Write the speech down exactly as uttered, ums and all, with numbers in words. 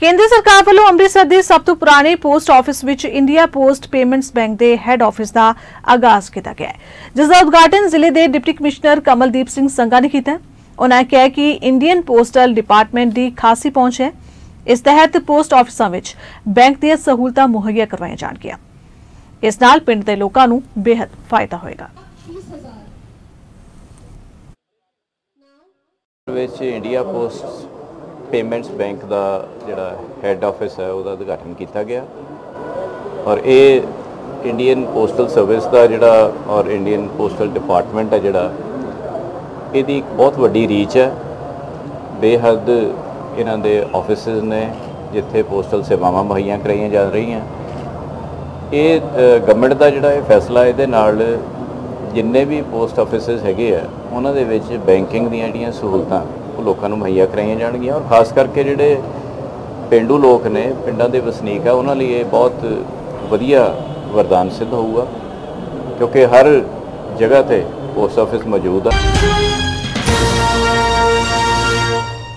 केंद्र सरकार वालों अमृतसर के सब तो पुराने पोस्ट ऑफिस विच इंडिया पोस्ट पेमेंट्स बैंक के हैड ऑफिस का आगाज किया गया है, जिसका उद्घाटन जिले के डिप्टी कमिश्नर कमलदीप सिंह संघा ने किया। उन्होंने कहा कि इंडियन पोस्टल डिपार्टमेंट की खासी पहुंच है। इस तहत पोस्ट ऑफिसां विच बैंक दी सहूलतां मुहैया करवाईयां जाणगीआं। इस नाल पिंड दे लोकां नूं बेहद फायदा होएगा। इंडिया पोस्ट पेमेंट्स बैंक का जिहड़ा हैड ऑफिस है उसका उद्घाटन किया गया और ये इंडियन पोस्टल सर्विस का जिहड़ा और इंडियन पोस्टल डिपार्टमेंट है जिहड़ा इहदी एक बहुत वड्डी रीच है। बेहद इन्हां दे ऑफिसिस ने जिथे पोस्टल सेवावां मुहैया कराईयां जा रही हैं। ये गवर्नमेंट का जिहड़ा ये फैसला इहदे नाल जिन्ने भी पोस्ट ऑफिसिस हैगे आ उन्हां दे विच बैंकिंग दीयां जिहड़ियां सहूलतां लोगों को मुहैया कराई जाएगियां और खास करके जोड़े पेंडू लोग ने पिंडों के वसनीक है उन्होंने लिए बहुत वधिया वरदान सिद्ध होगा, क्योंकि हर जगह पे पोस्ट ऑफिस मौजूद है।